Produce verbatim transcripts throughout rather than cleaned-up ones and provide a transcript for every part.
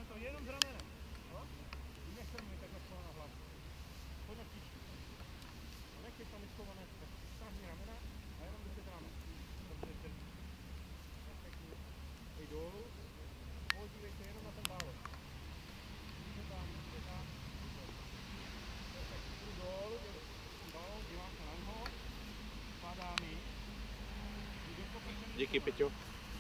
to jenom z ramenem. No? Nechcem mi takhle skoro na hlavu. Pojď na příčku. No nech je tam vyskované, tak stáhni ramena a jenom do těch ramen. Dobře, celý. Perfektně. Dej dolů. Podívejte jenom na ten bálon. Jde tam, jde tam. Perfektně. Jdu dolů, ten bálon, dívám se na něho. Padá mi. Díky, Peťo.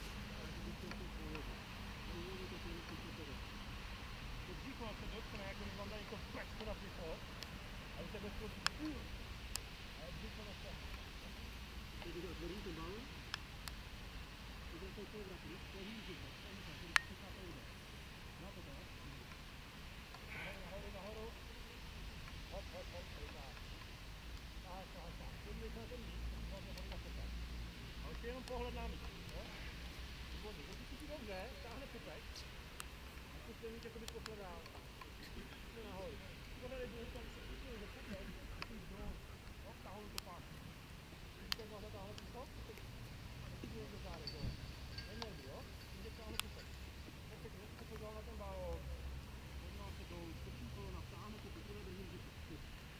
To břicho se dotkne, jako když vám dá někdo pečku na břicho. A vy se bezprostředně. A břicho nese. Teď když otvorím ten balon, teď já to fotografuji, to je břicho. To je břicho, to je břicho, to jde. Na to to. Nahoru, nahoru, nahoru. Hop, hop, hop, tady tak. Tahaj, tahaj, tahaj. Podívejte na ten míč, vlastně hodně na kopek. Ale ještě jenom pohled na míč. Výborně, když si ti dobře, táhne kopek. A zkuste mít jakoby posledál. Jste nahoru. Tohle nebudu tam se úplně do kopek. Musím zdrou. No, tahuju to pán. Zkuste takhle táhle písok. A teď si do zádek dole. Neměl by, jo? Jde táhle kopek. Perfektně, já se podíval na ten balón. Podíval se dolů, skočím kolona, táhne kopek, tohle držím břicho.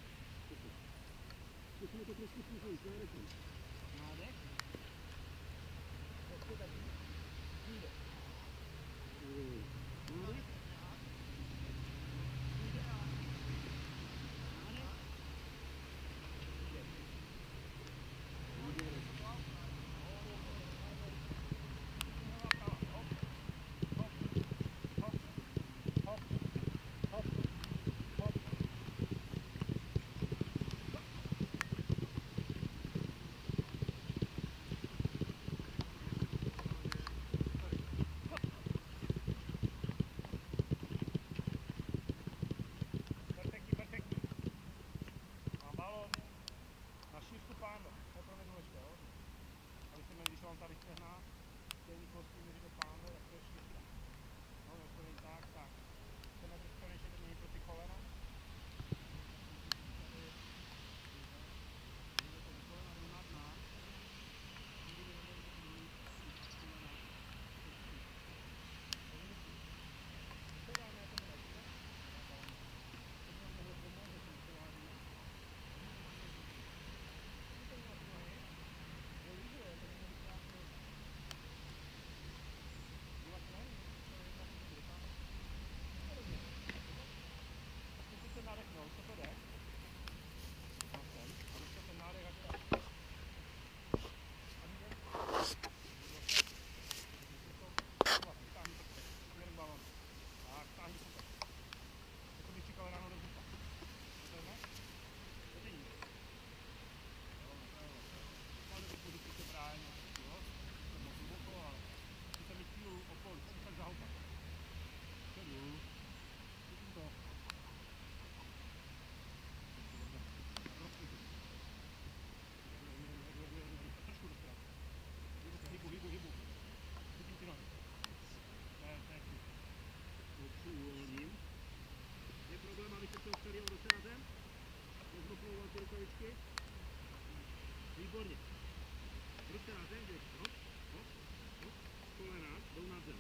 Zkusíme to trošku způsobit, nádechem. Nádech. Prostě taky. Výdech. Nádech. Tady stehná, stejný kostým, když to pánve, tak to je štěstí. No, jak to není tak, tak. Chceme teďka ještě to není pro ty kolena. Můžete to kolena rovnat na. Výborně. Ruce na zem, jdeš, hop, hop, hop, kolena jdou na zem.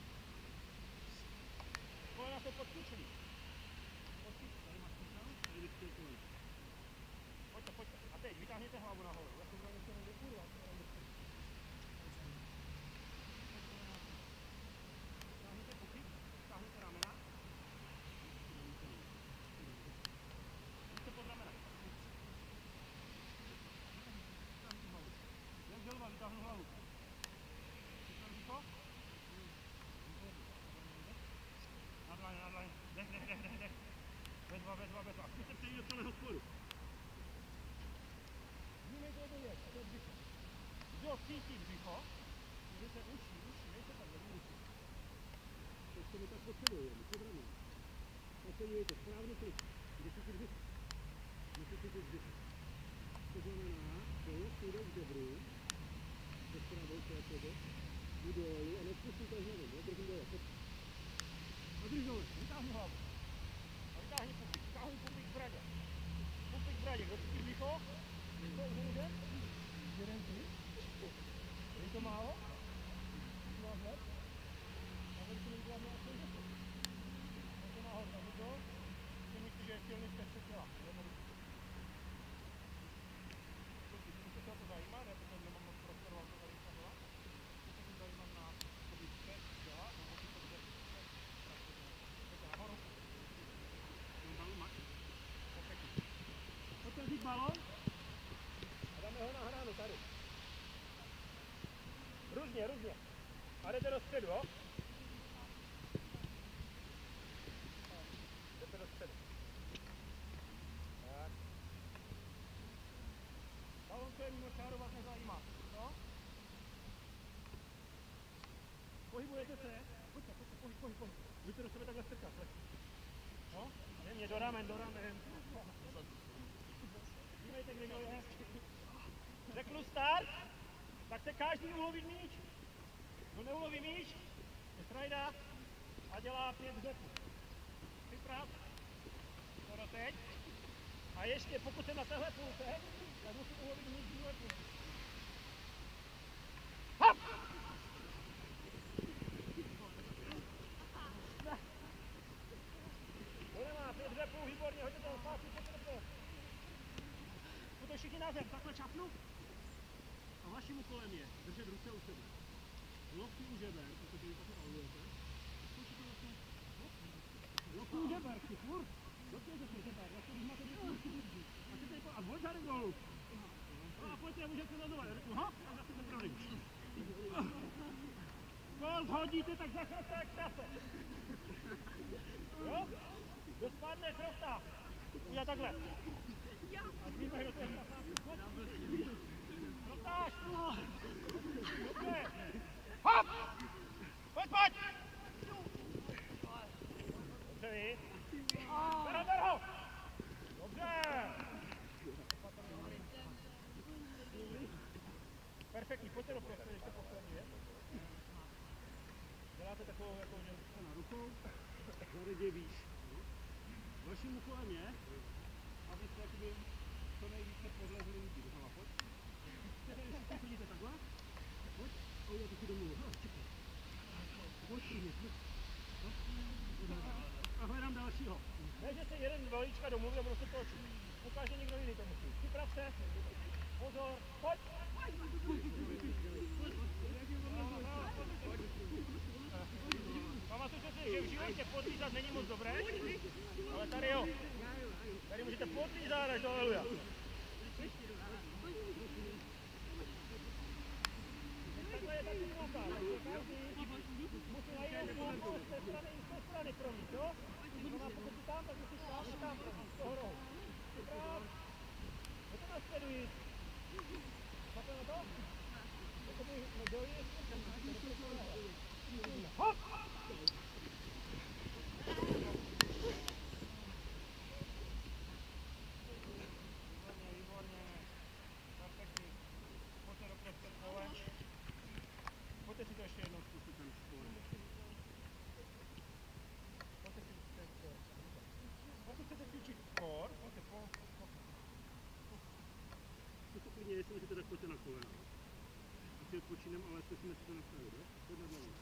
Kolena jsou podklučený. Podklučený, tady máš kučan, tady vypřijel kolena. Pojďte, pojďte. A teď vytáhněte hlavu nahoru. Já jsem tady někdo kurva, to tady vypřijel. Táhněte puky, táhněte ramena. Jděte pod ramena. Dělba, vytáhnu hlavu. Vytáhnu břicho. Na dlaně, na dlaně. Dech, dech, dech, dech, dech. Bezva, bezva, bezva. Zkuste přejít do celého sporu. Vnímejte, jak to je. A to je břicho. Kdo cítí břicho, můžete uši, uši, nejste tak do uši. Teď se mi tak potřebujeme, podrobně. Potřebujete správný klik. Kde cítit břicho? Kde cítit břicho? To znamená, že půjde k dobru. Se pravou částečkou, jdu dolů a nespustím to hlavu, jo, držím dole, pojď. A drž dole, vytáhni hlavu. A vytáhni pupík, vytáhni pupík v bradě. Pupík v bradě, kdo cítí břicho? To je může? Jeden ty. Je to málo? Máš hled? A tady si nejde hlavně aspoň deset. jdete do středu, jo? Jdete do středu. Tak. Balon, co je mimo čáru, vás nezajímá. No? Pohybujete se. Pojďte, pojďte, pohyb, pohyb, pohyb. Můžete do sebe takhle strkat, no? Ne, mě do ramen, do ramen. Dívejte, kde kdo je. Řeknu start, tak se každý uloví míč. Kdo neuloví míč, je strajda a dělá pět vzletů. Připrav. Skoro teď. A ještě, pokud jsem na téhle půlce, tak musím ulovit míč druhé půlce. Hop! To nemá, pět vzletů, výborně, hoďte to zpátky, potrpět. Pojďte všichni na zem, takhle čapnu. A vaším úkolem je držet ruce u sebe. Lokty u žeber, protože vy taky alujete. Lokty u žeber, ty furt. Lokty u žeber, lokty když máte děti, a chcete a pojď tady dolů. No a pojďte, můžete nazovat. Aha, tak zase jsem pravý. Kolt hodíte, tak zachránte jak prase. Jo? Kdo spadne, chropta. Udělá takhle. A zvíme, kdo to je pojď. Chroptáš. Dobře. Hop! Pojď, pojď! Dobře vy. Ber ho, ber ho! Dobře! Perfektní, pojďte do prostoru, ještě poslední, děláte takovou, jako, že jste na rukou, zaredě výš. Vaším úkolem je, abyste jakoby co nejvíce podlezli lidí. Dohnala, pojď. Chodíte takhle? Pojď. A uděláte si domů. Čekaj. Pojď si mě, pojď. A hledám dalšího. Ne, že se jeden velička domluví a prostě točí. Ukáže někdo jiný to musí. Připrav se. Pozor. Pojď. Pamatujte si, že v životě podlízat není moc dobré, ale tady jo. Tady můžete podlízat až do aleluja. Takhle je taky půlka, takže každý musí na jinou půlku z té strany i z té strany promít, jo? No a pokud si tam, tak musíš tam i tam promít, z toho rohu. Připrav. Je to nasledují. Máte na to? Jakoby nedojíš, tak musíte do toho. Hop! Výborně, výborně. Perfektní. Pojďte do prostor pole. Pojďte si to ještě jednou zkusit ten spolu. Pojďte si ten spolu. Pokud chcete cvičit skor, pojďte po... Zkuste klidně, jestli můžete, tak pojďte na kolena. Asi odpočinem, ale zkusíme si to nastavit, jo? Pojď na dlaní.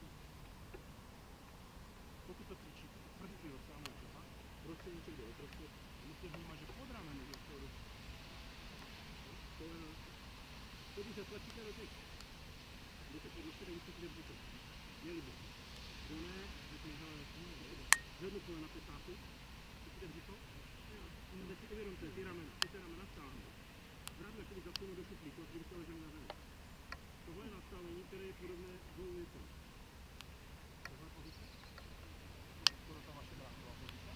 Pokud to cvičíte, tvrdí ho sám na to, prostředníček jde prostě musíte vnímat, že pod rameny do spodu. Kolena. Pokud se tlačíte do těch, kdo se podnožte, tak musíte bříto. Měli by. Kdo ne, když nežále zvednu kolena pesáku, musíte bříto. Teď si uvědomte, ty ramena, ty se ramena stáhnou. Vrátme se zapůjdu do šuplíku, a kdybyste leželi na zemi. Tohle je nastavení, které je podobné dvou věcem. Tohle pozice. Skoro ta vaše bránková pozice.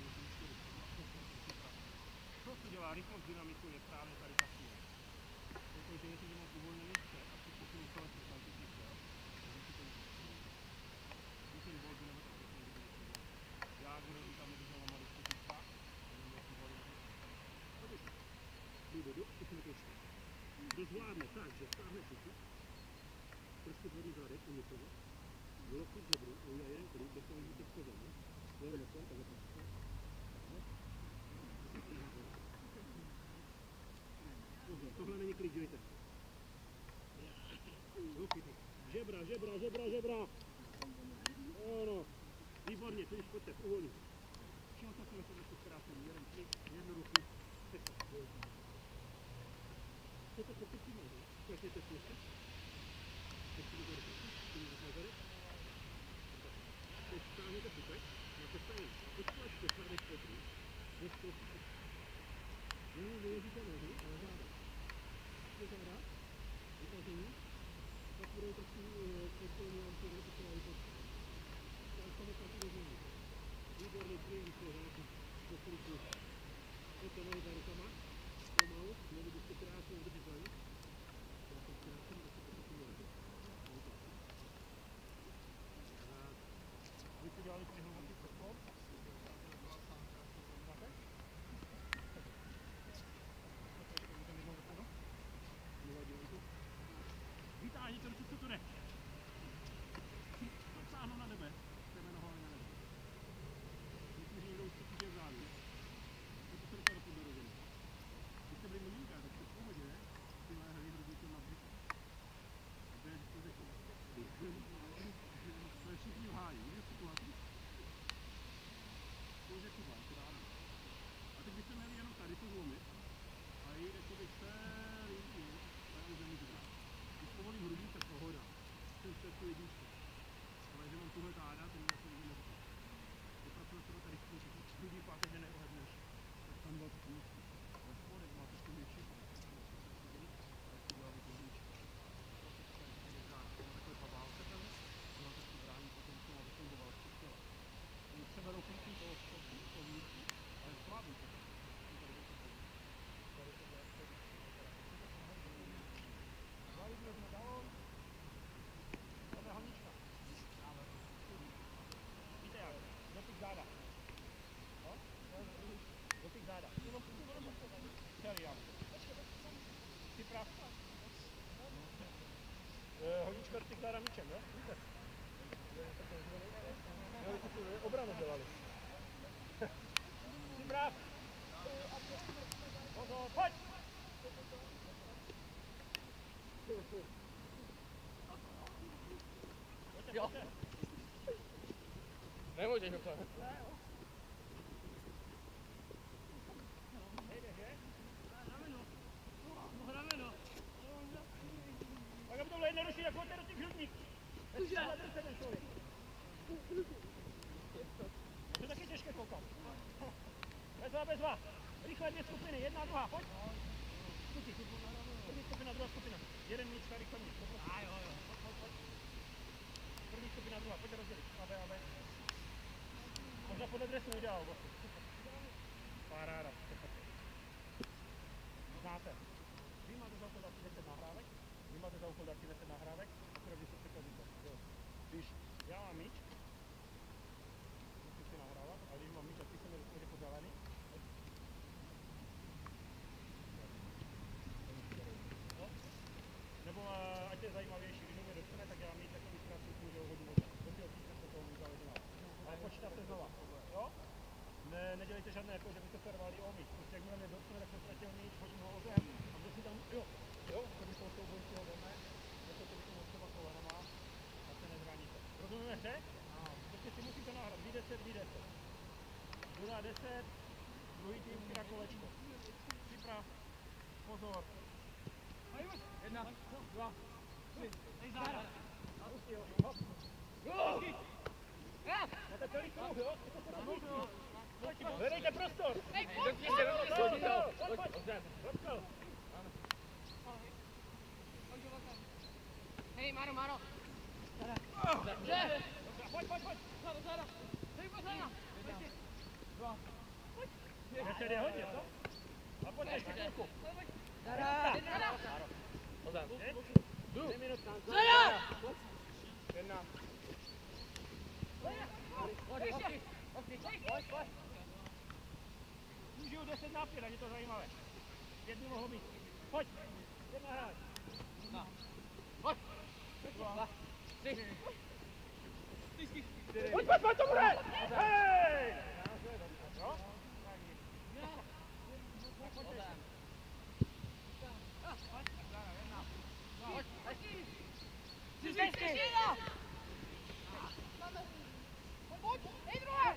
To, co dělá rychlost dynamiku, je právě tady ta síla. Protože jestli moc uvolněný jste a si posunu kolem se tam ty chtěl, musím volby nebo tak řeknu, kdyby nechtěl. Já, kdo by tam nedržel na malý skupička, nevím, jestli volby nebo pojď ještě. Důvodu, pojďme to ještě. Kdo zvládne tak, že stáhne pusu, trošku zvednu zadek, umyslně, lokty k žebru, a udělá jeden klid, bez toho můžete v pozem, ne? Jeden nosom, takhle pustíte. Pozor, tohle není klid, dělejte. Lokty, tak. Žebra, žebra, žebra, žebra. Ano. Výborně, teď pojďte, uvolnit. Všeho to se trošku zkrátím, jeden klid, jednoduchý. Chcete pokud si můžu, klikněte slušně. Teď si můžu ruku, si můžu nazadit. Teď stáhněte pupek, máte stejný. Teď tlačte zadek potří, bez prostý. Jenom vyježíte nohy, ale záda. Jste záda, vytažení, pak budou trošku podkolení vám Nemůžeš ho. Tak aby tohle jednodušší, tak pojďte do těch hrudníků. Už je. To je taky těžké koukat. Bezva, bezva. Rychle dvě skupiny, jedna, druhá, pojď. Kuti. První skupina, druhá skupina. Jeden míč, rychle míč. A jo, jo. Pojď, pojď, pojď. První skupina, druhá, pojďte rozdělit. A B, A B. Možná podle dresu udělal, bosu. Paráda. Znáte. Vy máte za úkol dát si deset nahrávek, vy máte za úkol dát si deset nahrávek, akorát když se překazíte. Když já mám míč, musím si nahrávat, ale když mám míč a ty se mi dostaneš jako zelený, no? Nebo uh, ať je zajímavější, když mě dostane, tak já míč takový krásný kůže hodím možná. Do těho týče se toho může hodit. Ale počítáte znova, jo? Ne, nedělejte žádné, jako, že byste se rvali o míč. Prostě jakmile mě dostane, tak jsem ztratil míč, hodím ho o zem a kdo si tam, jo, jo, když toho souboji si ho veme, jako to bychom třeba kolenama a se nezraníte. Rozumíme hře? Prostě si musíte nahrát V deset, V deset. Druhá deset, druhý tým si na kolečko. Připrav, pozor. Jedna, dva, tři. Pustí ho, hop. Máte celý kruh, jo? Hledejte prostor! Pojď, pojď, pojď! Hej, Maro, Maro! Pojď, pojď, pojď! Hej, pojď, Zana! Deset je hodně, co? A pojď ještě chvilku. Zara! Dvě minut. Zara! Jedna. Můžu deset na pět, ať je to zajímavé. Jedný mohlo být. Pojď, jedna hráč. Pojď! Dva, tři. Pojď, pojď, pojď, to bude! Hej! Jo? Pojď, hej, druhé!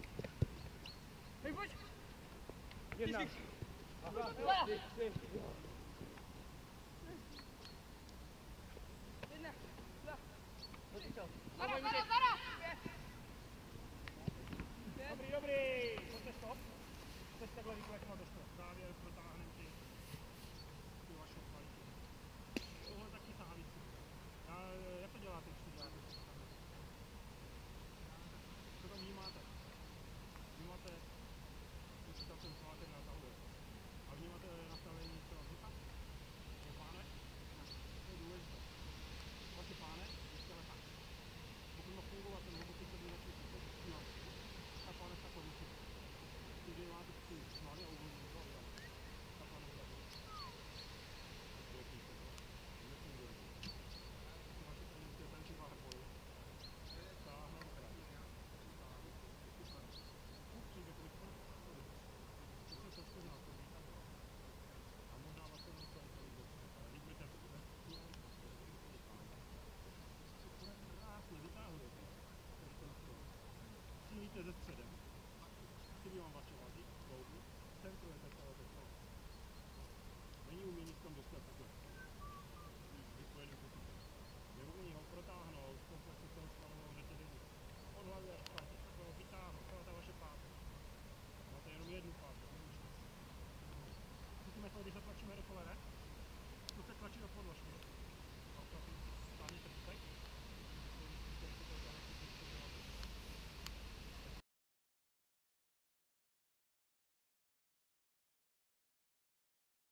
Jedna. Dva!